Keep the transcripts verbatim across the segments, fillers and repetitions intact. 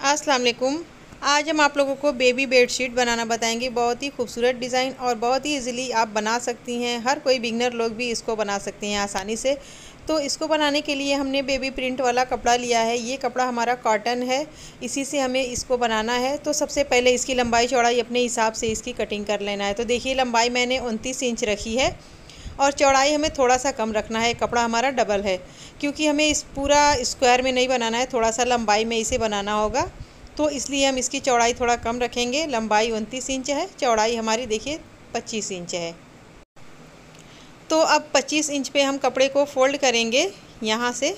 अस्सलाम वालेकुम। आज हम आप लोगों को बेबी बेडशीट बनाना बताएंगे। बहुत ही खूबसूरत डिज़ाइन और बहुत ही इजीली आप बना सकती हैं। हर कोई बिगनर लोग भी इसको बना सकते हैं आसानी से। तो इसको बनाने के लिए हमने बेबी प्रिंट वाला कपड़ा लिया है। ये कपड़ा हमारा कॉटन है, इसी से हमें इसको बनाना है। तो सबसे पहले इसकी लंबाई चौड़ाई अपने हिसाब से इसकी कटिंग कर लेना है। तो देखिए, लंबाई मैंने उनतीस इंच रखी है और चौड़ाई हमें थोड़ा सा कम रखना है। कपड़ा हमारा डबल है क्योंकि हमें इस पूरा स्क्वायर में नहीं बनाना है, थोड़ा सा लंबाई में इसे बनाना होगा। तो इसलिए हम इसकी चौड़ाई थोड़ा कम रखेंगे। लंबाई उनतीस इंच है, चौड़ाई हमारी देखिए पच्चीस इंच है। तो अब पच्चीस इंच पे हम कपड़े को फोल्ड करेंगे। यहाँ से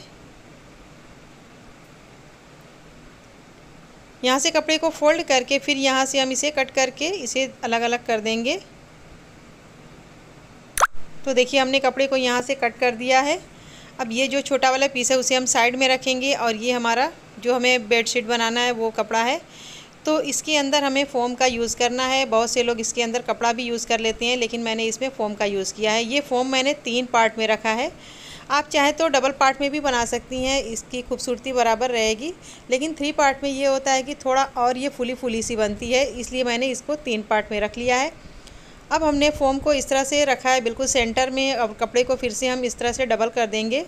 यहाँ से कपड़े को फोल्ड करके फिर यहाँ से हम इसे कट करके इसे अलग अलग कर देंगे। तो देखिए, हमने कपड़े को यहाँ से कट कर दिया है। अब ये जो छोटा वाला पीस है उसे हम साइड में रखेंगे और ये हमारा जो हमें बेडशीट बनाना है वो कपड़ा है। तो इसके अंदर हमें फ़ोम का यूज़ करना है। बहुत से लोग इसके अंदर कपड़ा भी यूज़ कर लेते हैं, लेकिन मैंने इसमें फ़ोम का यूज़ किया है। ये फ़ोम मैंने तीन पार्ट में रखा है। आप चाहें तो डबल पार्ट में भी बना सकती हैं, इसकी खूबसूरती बराबर रहेगी। लेकिन थ्री पार्ट में ये होता है कि थोड़ा और ये फुली फुली सी बनती है, इसलिए मैंने इसको तीन पार्ट में रख लिया है। अब हमने फ़ोम को इस तरह से रखा है बिल्कुल सेंटर में। अब कपड़े को फिर से हम इस तरह से डबल कर देंगे।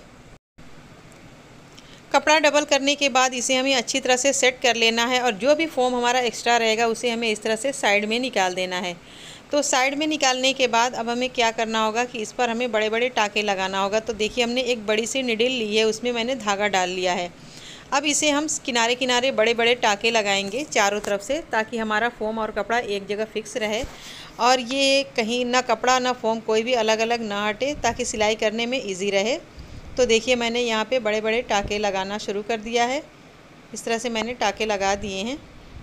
कपड़ा डबल करने के बाद इसे हमें अच्छी तरह से सेट कर लेना है और जो भी फ़ोम हमारा एक्स्ट्रा रहेगा उसे हमें इस तरह से साइड में निकाल देना है। तो साइड में निकालने के बाद अब हमें क्या करना होगा कि इस पर हमें बड़े बड़े टाँके लगाना होगा। तो देखिए, हमने एक बड़ी सी निडिल ली है, उसमें मैंने धागा डाल लिया है। अब इसे हम किनारे किनारे बड़े बड़े टाँके लगाएंगे चारों तरफ से, ताकि हमारा फ़ोम और कपड़ा एक जगह फिक्स रहे और ये कहीं ना कपड़ा ना फ़ोम कोई भी अलग अलग ना हटे, ताकि सिलाई करने में ईजी रहे। तो देखिए, मैंने यहाँ पे बड़े बड़े टाँके लगाना शुरू कर दिया है। इस तरह से मैंने टाँके लगा दिए हैं।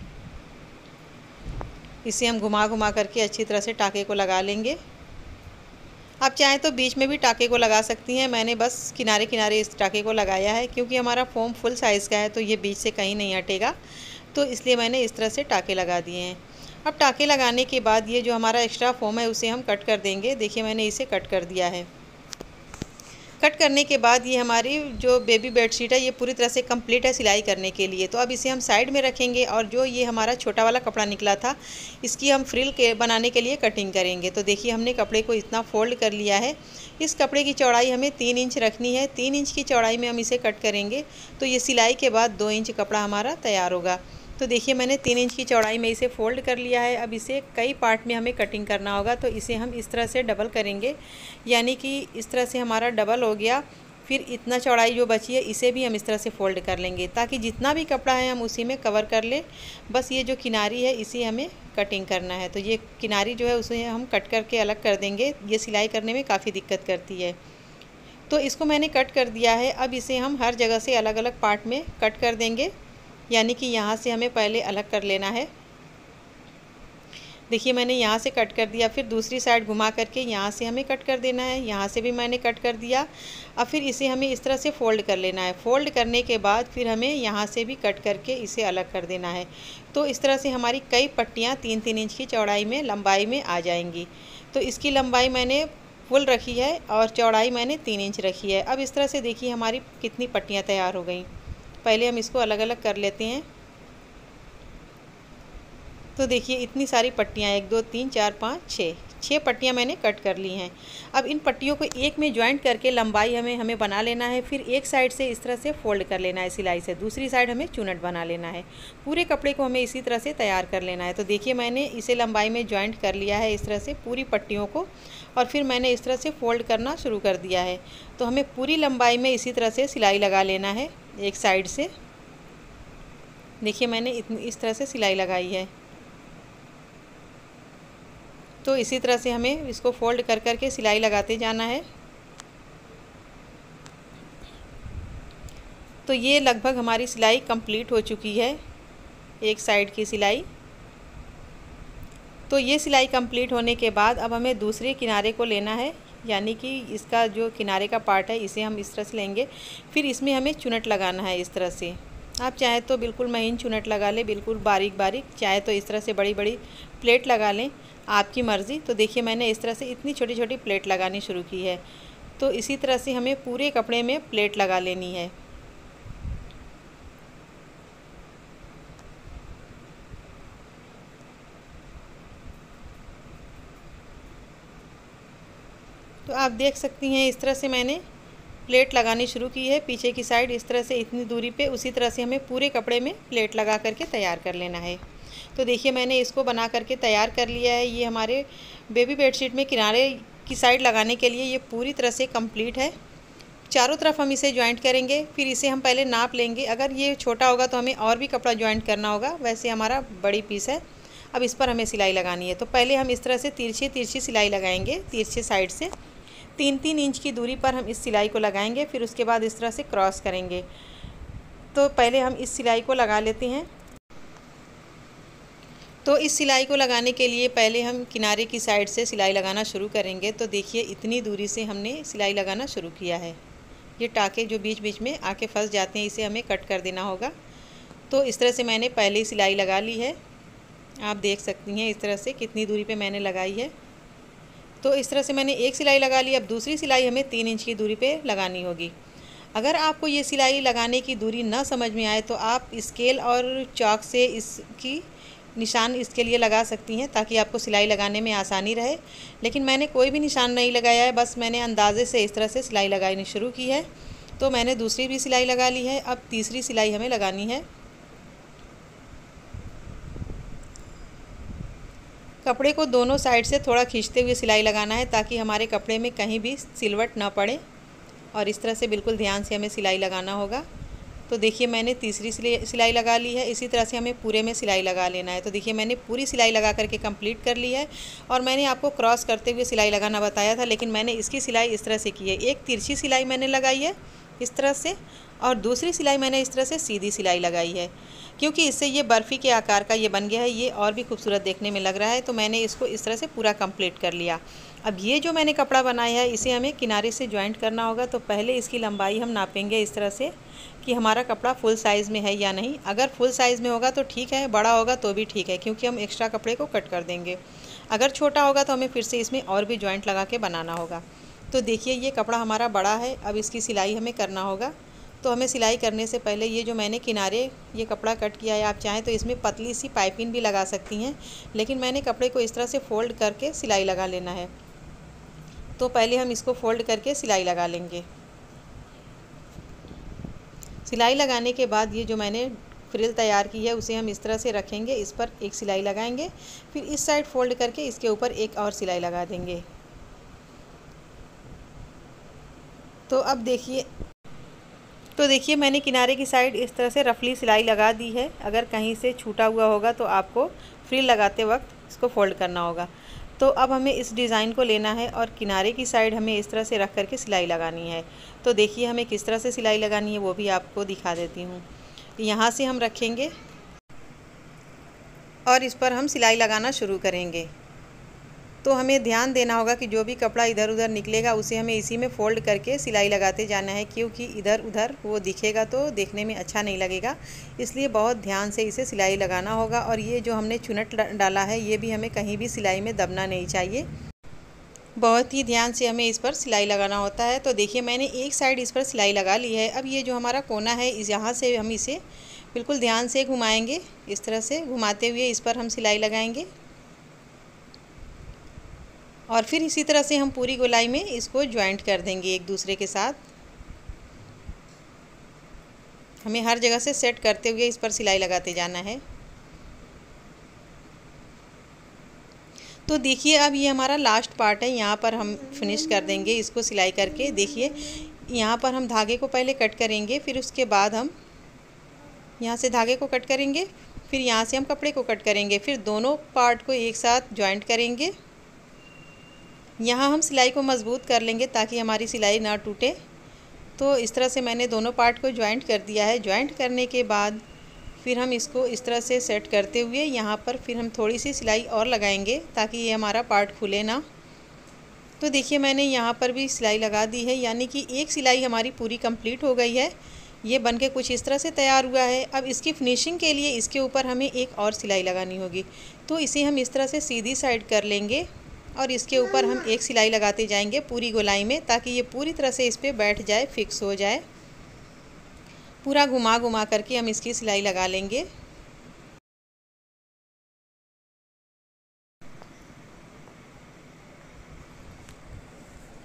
इसे हम घुमा घुमा करके अच्छी तरह से टाँके को लगा लेंगे। आप चाहें तो बीच में भी टाँके को लगा सकती हैं। मैंने बस किनारे किनारे इस टाँके को लगाया है क्योंकि हमारा फ़ोम फुल साइज़ का है, तो ये बीच से कहीं नहीं हटेगा। तो इसलिए मैंने इस तरह से टाँके लगा दिए हैं। अब टाँके लगाने के बाद ये जो हमारा एक्स्ट्रा फ़ोम है उसे हम कट कर देंगे। देखिए, मैंने इसे कट कर दिया है। कट करने के बाद ये हमारी जो बेबी बेडशीट है ये पूरी तरह से कंप्लीट है सिलाई करने के लिए। तो अब इसे हम साइड में रखेंगे और जो ये हमारा छोटा वाला कपड़ा निकला था इसकी हम फ्रिल के बनाने के लिए कटिंग करेंगे। तो देखिए, हमने कपड़े को इतना फोल्ड कर लिया है। इस कपड़े की चौड़ाई हमें तीन इंच रखनी है। तीन इंच की चौड़ाई में हम इसे कट करेंगे। तो ये सिलाई के बाद दो इंच कपड़ा हमारा तैयार होगा। तो देखिए, मैंने तीन इंच की चौड़ाई में इसे फ़ोल्ड कर लिया है। अब इसे कई पार्ट में हमें कटिंग करना होगा। तो इसे हम इस तरह से डबल करेंगे, यानी कि इस तरह से हमारा डबल हो गया। फिर इतना चौड़ाई जो बची है इसे भी हम इस तरह से फ़ोल्ड कर लेंगे, ताकि जितना भी कपड़ा है हम उसी में कवर कर लें। बस ये जो किनारी है इसी हमें कटिंग करना है। तो ये किनारी जो है उसे हम कट करके अलग कर देंगे। ये सिलाई करने में काफ़ी दिक्कत करती है। तो इसको मैंने कट कर दिया है। अब इसे हम हर जगह से अलग अलग पार्ट में कट कर देंगे, यानी कि यहाँ से हमें पहले अलग कर लेना है। देखिए, मैंने यहाँ से कट कर दिया, फिर दूसरी साइड घुमा करके यहाँ से हमें कट कर देना है। यहाँ से भी मैंने कट कर दिया। अब फिर इसे हमें इस तरह से फ़ोल्ड कर लेना है। फ़ोल्ड करने के बाद फिर हमें यहाँ से भी कट करके इसे अलग कर देना है। तो इस तरह से हमारी कई पट्टियाँ तीन तीन इंच की चौड़ाई में लंबाई में आ जाएंगी। तो इसकी लंबाई मैंने फुल रखी है और चौड़ाई मैंने तीन इंच रखी है। अब इस तरह से देखिए हमारी कितनी पट्टियाँ तैयार हो गई। पहले हम इसको अलग अलग कर लेते हैं। तो देखिए, इतनी सारी पट्टियाँ, एक दो तीन चार पाँच छः छः पट्टियाँ मैंने कट कर ली हैं। अब इन पट्टियों को एक में जॉइंट करके लंबाई हमें हमें बना लेना है। फिर एक साइड से इस तरह से फ़ोल्ड कर लेना है सिलाई से, दूसरी साइड हमें चुनट बना लेना है। पूरे कपड़े को हमें इसी तरह से तैयार कर लेना है। तो देखिए, मैंने इसे लंबाई में जॉइंट कर लिया है इस तरह से पूरी पट्टियों को, और फिर मैंने इस तरह से फ़ोल्ड करना शुरू कर दिया है। तो हमें पूरी लंबाई में इसी तरह से सिलाई लगा लेना है एक साइड से। देखिए, मैंने इतनी इस तरह से सिलाई लगाई है। तो इसी तरह से हमें इसको फ़ोल्ड कर कर के सिलाई लगाते जाना है। तो ये लगभग हमारी सिलाई कंप्लीट हो चुकी है, एक साइड की सिलाई। तो ये सिलाई कंप्लीट होने के बाद अब हमें दूसरे किनारे को लेना है, यानी कि इसका जो किनारे का पार्ट है इसे हम इस तरह से लेंगे। फिर इसमें हमें चुनट लगाना है इस तरह से। आप चाहे तो बिल्कुल महीन चुनट लगा लें, बिल्कुल बारीक बारीक, चाहे तो इस तरह से बड़ी बड़ी प्लेट लगा लें, आपकी मर्ज़ी। तो देखिए, मैंने इस तरह से इतनी छोटी छोटी प्लेट लगानी शुरू की है। तो इसी तरह से हमें पूरे कपड़े में प्लेट लगा लेनी है। तो आप देख सकती हैं इस तरह से मैंने प्लेट लगानी शुरू की है पीछे की साइड, इस तरह से इतनी दूरी पे। उसी तरह से हमें पूरे कपड़े में प्लेट लगा करके तैयार कर लेना है। तो देखिए मैंने इसको बना करके तैयार कर लिया है। ये हमारे बेबी बेडशीट में किनारे की साइड लगाने के लिए ये पूरी तरह से कंप्लीट है। चारों तरफ हम इसे ज्वाइंट करेंगे, फिर इसे हम पहले नाप लेंगे। अगर ये छोटा होगा तो हमें और भी कपड़ा ज्वाइंट करना होगा, वैसे हमारा बड़ी पीस है। अब इस पर हमें सिलाई लगानी है। तो पहले हम इस तरह से तिरछी तिरछी सिलाई लगाएंगे, तिरछे साइड से तीन तीन इंच की दूरी पर हम इस सिलाई को लगाएंगे। फिर उसके बाद इस तरह से क्रॉस करेंगे। तो पहले हम इस सिलाई को लगा लेते हैं। तो इस सिलाई को लगाने के लिए पहले हम किनारे की साइड से सिलाई लगाना शुरू करेंगे। तो देखिए इतनी दूरी से हमने सिलाई लगाना शुरू किया है। ये टाके जो बीच बीच में आके फंस जाते हैं, इसे हमें कट कर देना होगा। तो इस तरह से मैंने पहले ही सिलाई लगा ली है। आप देख सकती हैं इस तरह से कितनी दूरी पे मैंने लगाई है। तो इस तरह से मैंने एक सिलाई लगा ली। अब दूसरी सिलाई हमें तीन इंच की दूरी पे लगानी होगी। अगर आपको ये सिलाई लगाने की दूरी ना समझ में आए तो आप स्केल और चॉक से इसकी निशान इसके लिए लगा सकती हैं, ताकि आपको सिलाई लगाने में आसानी रहे। लेकिन मैंने कोई भी निशान नहीं लगाया है, बस मैंने अंदाजे से इस तरह से सिलाई लगानी शुरू की है। तो मैंने दूसरी भी सिलाई लगा ली है। अब तीसरी सिलाई हमें लगानी है। कपड़े को दोनों साइड से थोड़ा खींचते हुए सिलाई लगाना है, ताकि हमारे कपड़े में कहीं भी सिलवट ना पड़े। और इस तरह से बिल्कुल ध्यान से हमें सिलाई लगाना होगा। तो देखिए मैंने तीसरी सिलाई लगा ली है। इसी तरह से हमें पूरे में सिलाई लगा लेना है। तो देखिए मैंने पूरी सिलाई लगा करके कंप्लीट कर ली है। और मैंने आपको क्रॉस करते हुए सिलाई लगाना बताया था, लेकिन मैंने इसकी सिलाई इस तरह से की है। एक तिरछी सिलाई मैंने लगाई है इस तरह से, और दूसरी सिलाई मैंने इस तरह से सीधी सिलाई लगाई है, क्योंकि इससे ये बर्फ़ी के आकार का ये बन गया है। ये और भी खूबसूरत देखने में लग रहा है। तो मैंने इसको इस तरह से पूरा कंप्लीट कर लिया। अब ये जो मैंने कपड़ा बनाया है, इसे हमें किनारे से ज्वाइंट करना होगा। तो पहले इसकी लंबाई हम नापेंगे इस तरह से कि हमारा कपड़ा फुल साइज़ में है या नहीं। अगर फुल साइज़ में होगा तो ठीक है, बड़ा होगा तो भी ठीक है, क्योंकि हम एक्स्ट्रा कपड़े को कट कर देंगे। अगर छोटा होगा तो हमें फिर से इसमें और भी ज्वाइंट लगा के बनाना होगा। तो देखिए ये कपड़ा हमारा बड़ा है। अब इसकी सिलाई हमें करना होगा। तो हमें सिलाई करने से पहले ये जो मैंने किनारे ये कपड़ा कट किया है, आप चाहें तो इसमें पतली सी पाइपिंग भी लगा सकती हैं, लेकिन मैंने कपड़े को इस तरह से फ़ोल्ड करके सिलाई लगा लेना है। तो पहले हम इसको फ़ोल्ड करके सिलाई लगा लेंगे। सिलाई लगाने के बाद ये जो मैंने फ्रिल तैयार की है उसे हम इस तरह से रखेंगे। इस पर एक सिलाई लगाएंगे, फिर इस साइड फ़ोल्ड करके इसके ऊपर एक और सिलाई लगा देंगे। तो अब देखिए तो देखिए मैंने किनारे की साइड इस तरह से रफली सिलाई लगा दी है। अगर कहीं से छूटा हुआ होगा तो आपको फ्रिल लगाते वक्त इसको फ़ोल्ड करना होगा। तो अब हमें इस डिज़ाइन को लेना है और किनारे की साइड हमें इस तरह से रख करके सिलाई लगानी है। तो देखिए हमें किस तरह से सिलाई लगानी है वो भी आपको दिखा देती हूँ। यहाँ से हम रखेंगे और इस पर हम सिलाई लगाना शुरू करेंगे। तो हमें ध्यान देना होगा कि जो भी कपड़ा इधर उधर निकलेगा उसे हमें इसी में फ़ोल्ड करके सिलाई लगाते जाना है, क्योंकि इधर उधर वो दिखेगा तो देखने में अच्छा नहीं लगेगा। इसलिए बहुत ध्यान से इसे सिलाई लगाना होगा। और ये जो हमने चुनट डाला है ये भी हमें कहीं भी सिलाई में दबना नहीं चाहिए। बहुत ही ध्यान से हमें इस पर सिलाई लगाना होता है। तो देखिए मैंने एक साइड इस पर सिलाई लगा ली है। अब ये जो हमारा कोना है, इस यहाँ से हम इसे बिल्कुल ध्यान से घुमाएंगे। इस तरह से घुमाते हुए इस पर हम सिलाई लगाएंगे और फिर इसी तरह से हम पूरी गोलाई में इसको ज्वाइंट कर देंगे एक दूसरे के साथ। हमें हर जगह से सेट करते हुए इस पर सिलाई लगाते जाना है। तो देखिए अब ये हमारा लास्ट पार्ट है, यहाँ पर हम फिनिश कर देंगे इसको सिलाई करके। देखिए यहाँ पर हम धागे को पहले कट करेंगे, फिर उसके बाद हम यहाँ से धागे को कट करेंगे, फिर यहाँ से हम कपड़े को कट करेंगे, फिर दोनों पार्ट को एक साथ ज्वाइंट करेंगे। यहाँ हम सिलाई को मज़बूत कर लेंगे ताकि हमारी सिलाई ना टूटे। तो इस तरह से मैंने दोनों पार्ट को ज्वाइंट कर दिया है। ज्वाइंट करने के बाद फिर हम इसको इस तरह से सेट करते हुए यहाँ पर फिर हम थोड़ी सी सिलाई और लगाएंगे ताकि ये हमारा पार्ट खुले ना। तो देखिए मैंने यहाँ पर भी सिलाई लगा दी है, यानी कि एक सिलाई हमारी पूरी कंप्लीट हो गई है। ये बनके कुछ इस तरह से तैयार हुआ है। अब इसकी फिनिशिंग के लिए इसके ऊपर हमें एक और सिलाई लगानी होगी। तो इसे हम इस तरह से सीधी साइड कर लेंगे और इसके ऊपर हम एक सिलाई लगाते जाएंगे पूरी गोलाई में, ताकि ये पूरी तरह से इस पर बैठ जाए, फिक्स हो जाए। पूरा घुमा घुमा करके हम इसकी सिलाई लगा लेंगे।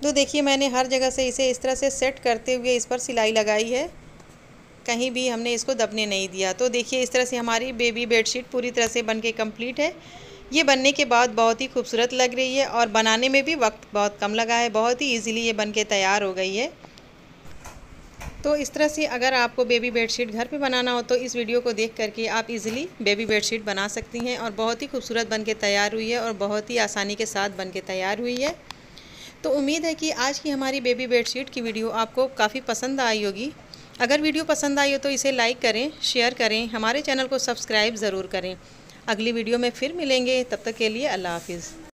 तो देखिए मैंने हर जगह से इसे इस तरह से सेट करते हुए इस पर सिलाई लगाई है, कहीं भी हमने इसको दबने नहीं दिया। तो देखिए इस तरह से हमारी बेबी बेडशीट पूरी तरह से बनके कंप्लीट है। ये बनने के बाद बहुत ही खूबसूरत लग रही है और बनाने में भी वक्त बहुत कम लगा है, बहुत ही इजीली ये बनके तैयार हो गई है। तो इस तरह से अगर आपको बेबी बेडशीट घर पे बनाना हो तो इस वीडियो को देख करके आप इजीली बेबी बेडशीट बना सकती हैं और बहुत ही खूबसूरत बनके तैयार हुई है और बहुत ही आसानी के साथ बनके तैयार हुई है। तो उम्मीद है कि आज की हमारी बेबी बेडशीट की वीडियो आपको काफ़ी पसंद आई होगी। अगर वीडियो पसंद आई हो तो इसे लाइक करें, शेयर करें, हमारे चैनल को सब्सक्राइब ज़रूर करें। अगली वीडियो में फिर मिलेंगे, तब तक के लिए अल्लाह हाफिज़।